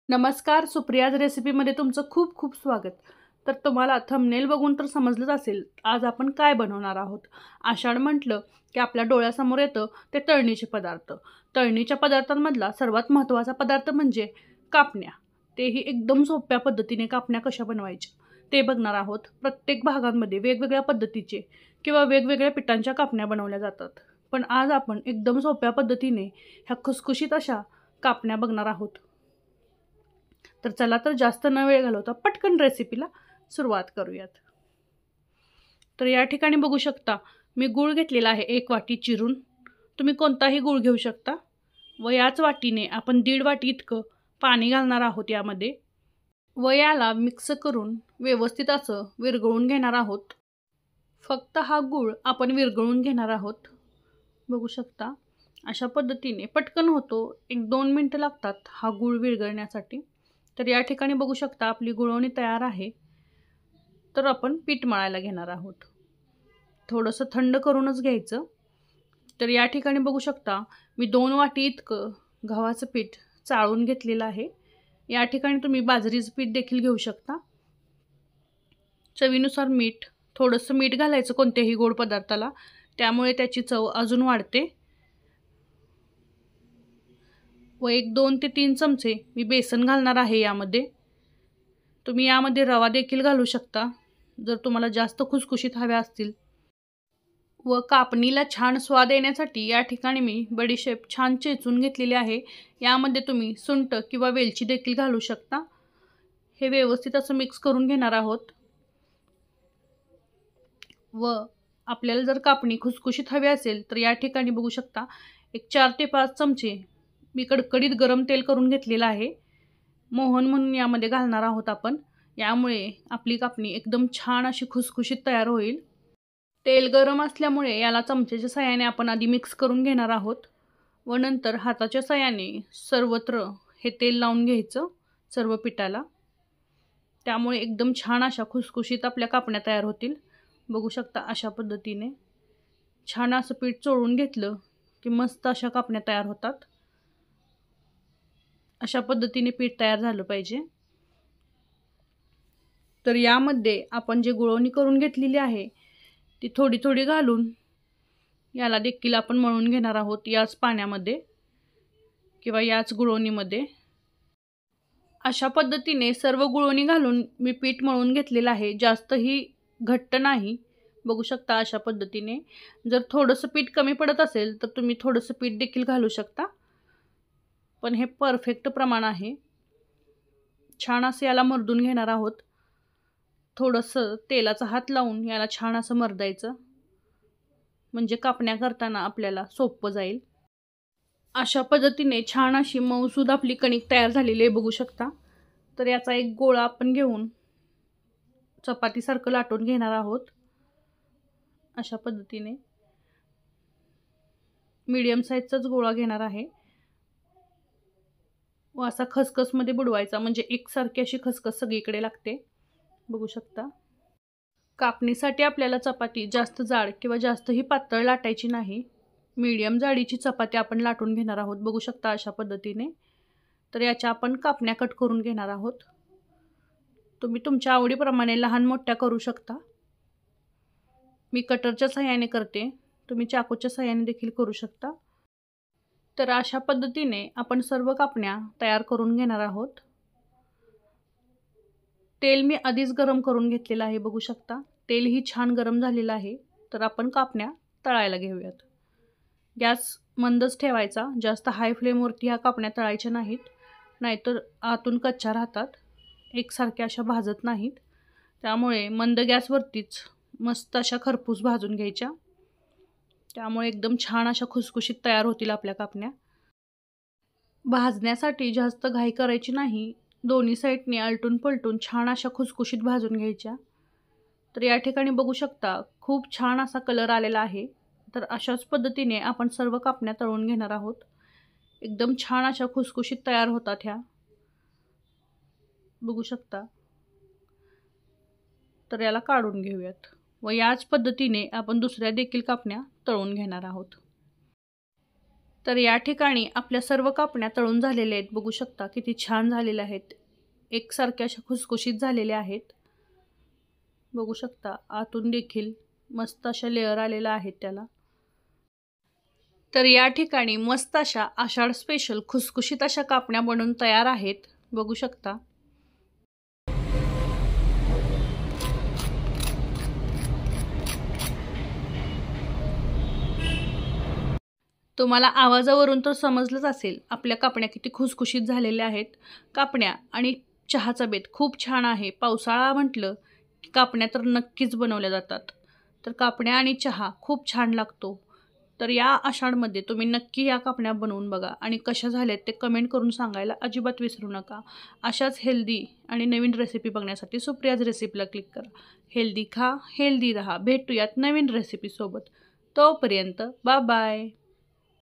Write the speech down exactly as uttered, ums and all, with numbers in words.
नमस्कार, सुप्रियाज रेसिपीमध्ये तुमचं खूप खूप स्वागत. तर तुम्हाला थंबनेल बघून तर समजलंच असेल आज आपण काय बनवणार आहोत. आषाढ म्हटलं की आपल्या डोळ्यासमोर येतं ते तळणीचे पदार्थ. तळणीच्या पदार्थांमधला सर्वात महत्त्वाचा पदार्थ म्हणजे कापण्या. तेही एकदम सोप्या पद्धतीने कापण्या कशा बनवायच्या ते बघणार आहोत. प्रत्येक भागांमध्ये वेगवेगळ्या पद्धतीचे किंवा वेगवेगळ्या पिठांच्या कापण्या बनवल्या जातात, पण आज आपण एकदम सोप्या पद्धतीने ह्या खुसखुशीत अशा कापण्या बघणार आहोत. तर चला तर जास्त न वेळ घालवता पटकन रेसिपीला सुरुवात करूयात. तर या ठिकाणी बघू शकता मी गूळ घेतलेला आहे एक वाटी चिरून. तुम्ही कोणताही गूळ घेऊ शकता व याच वाटीने आपण दीड वाटी इतकं पाणी घालणार आहोत यामध्ये व याला मिक्स करून व्यवस्थित असं विरघळून घेणार आहोत. फक्त हा गूळ आपण विरघळून घेणार आहोत. बघू शकता अशा पद्धतीने पटकन होतो, एक दोन मिनटं लागतात हा गूळ विरघळण्यासाठी. तर या ठिकाणी बघू शकता आपली गुळवणी तयार आहे. तर आपण पीठ मळायला घेणार आहोत. थोडंसं थंड करूनच घ्यायचं. तर या ठिकाणी बघू शकता मी दोन वाटी इतकं गव्हाचं पीठ चाळून घेतलेलं आहे. या ठिकाणी तुम्ही बाजरीचं पीठ देखील घेऊ शकता. चवीनुसार मीठ, थोडंसं मीठ घालायचं कोणत्याही गोड पदार्थाला, त्यामुळे त्याची चव अजून वाढते. व एक दोन ते तीन चमचे मी बेसन घालणार आहे यामध्ये. तुम्ही यामध्ये रवा देखील घालू शकता जर तुम्हाला जास्त खुसखुशीत हव्या असतील. व कापणीला छान स्वाद येण्यासाठी या ठिकाणी मी बडीशेप छान चेचून घेतलेली आहे. यामध्ये तुम्ही सुंठ किंवा वेलची देखील घालू शकता. हे व्यवस्थित असं मिक्स करून घेणार आहोत. व आपल्याला जर कापणी खुसखुशीत हवी असेल तर या ठिकाणी बघू शकता एक चार ते पाच चमचे मी कडकडीत गरम तेल करून घेतलेलं आहे. मोहन म्हणून यामध्ये घालणार आहोत आपण. यामुळे आपली कापणी एकदम छान अशी खुसखुशीत तयार होईल. तेल गरम असल्यामुळे याला चमच्याच्या साहाय्याने आपण आधी मिक्स करून घेणार आहोत व नंतर हाताच्या साहाय्याने सर्वत्र हे तेल लावून घ्यायचं सर्व पिठाला. त्यामुळे एकदम छान अशा खुसखुशीत आपल्या कापण्या तयार होतील. बघू शकता अशा पद्धतीने छान असं पीठ चोळून घेतलं की मस्त अशा कापण्या तयार होतात. अशा पद्धतीने पीठ तयार झालं पाहिजे. तर यामध्ये आपण जे गुळवणी करून घेतलेली आहे ती थोडी थोडी घालून याला देखील आपण मळून घेणार आहोत याच पाण्यामध्ये किंवा याच गुळवणीमध्ये. अशा पद्धतीने सर्व गुळवणी घालून मी पीठ मळून घेतलेलं आहे. जास्तही घट्ट नाही. बघू शकता अशा पद्धतीने. जर थोडंसं पीठ कमी पडत असेल तर तुम्ही थोडंसं पीठ देखील घालू शकता, पण हे परफेक्ट प्रमाण आहे. छान असं याला मर्दून घेणार आहोत. थोडंसं तेलाचा हात लावून याला छान असं मर्दायचं, म्हणजे कापण्या करताना आपल्याला सोपं जाईल. अशा पद्धतीने छान अशी मऊसूद आपली कणिक तयार झालेली आहे बघू शकता. तर याचा एक गोळा आपण घेऊन चपातीसारखं लाटून घेणार आहोत. अशा पद्धतीने मीडियम साईजचाच गोळा घेणार आहे व असा खसखसमध्ये बुडवायचा, म्हणजे एकसारखी अशी खसखस सगळीकडे लागते. बघू शकता कापणीसाठी आपल्याला चपाती जास्त जाड किंवा जास्तही पातळ लाटायची नाही. मीडियम जाडीची चपाती आपण लाटून घेणार आहोत. बघू शकता अशा पद्धतीने. तर याच्या आपण कापण्या कट करून घेणार आहोत. तुम्ही तुमच्या आवडीप्रमाणे लहान मोठ्या करू शकता. मी कटरच्या साहाय्याने करते, तुम्ही चाकूच्या साहाय्याने देखील करू शकता. तर अशा पद्धतीने आपण सर्व कापण्या तयार करून घेणार आहोत. तेल मी आधीच गरम करून घेतलेलं आहे बघू शकता. तेलही छान गरम झालेलं आहे. तर आपण कापण्या तळायला घेऊयात. गॅस मंदच ठेवायचा, जास्त हाय फ्लेमवरती ह्या कापण्या तळायच्या नाहीत, नाहीतर आतून कच्च्या राहतात, एकसारख्या अशा भाजत नाहीत. त्यामुळे मंद गॅसवरतीच मस्त अशा खरपूस भाजून घ्यायच्या. त्यामुळे एकदम छान अशा खुसखुशीत तयार होतील आपल्या कापण्या. भाजण्यासाठी जास्त घाई करायची नाही. दोन्ही साईडने आलटून पलटून छान अशा खुसखुशीत भाजून घ्यायच्या. तर या ठिकाणी बघू शकता खूप छान असा कलर आलेला आहे. तर अशाच पद्धतीने आपण सर्व कापण्या तळून घेणार आहोत. एकदम छान अशा खुसखुशीत तयार होतात ह्या. बघू शकता. तर याला काढून घेऊयात व याच पद्धतीने आपण दुसऱ्या देखील कापण्या तळून घेणार आहोत. तर या ठिकाणी आपल्या सर्व कापण्या तळून झालेल्या आहेत. बघू शकता किती छान झालेल्या आहेत. एकसारख्या अशा खुसखुशीत झालेल्या आहेत. बघू शकता आतून देखील मस्त अशा लेअर आलेला आहेत त्याला. तर या ठिकाणी मस्त अशा आषाढ स्पेशल खुसखुशीत अशा कापण्या बनवून तयार आहेत. बघू शकता. तुम्हाला आवाजावरून तर समजलंच असेल आपल्या कापण्या किती खुसखुशीत झालेल्या आहेत. कापण्या आणि चहाचा बेत खूप छान आहे. पावसाळा म्हटलं की कापण्या तर नक्कीच बनवल्या जातात. तर कापण्या आणि चहा खूप छान लागतो. तर या आषाढमध्ये तुम्ही नक्की या कापण्या बनवून बघा आणि कशा झाल्यात ते कमेंट करून सांगायला अजिबात विसरू नका. अशाच हेल्दी आणि नवीन रेसिपी बघण्यासाठी सुप्रियाज रेसिपीला क्लिक करा. हेल्दी खा, हेल्दी रहा. भेटूयात नवीन रेसिपीसोबत. तोपर्यंत बाय बाय.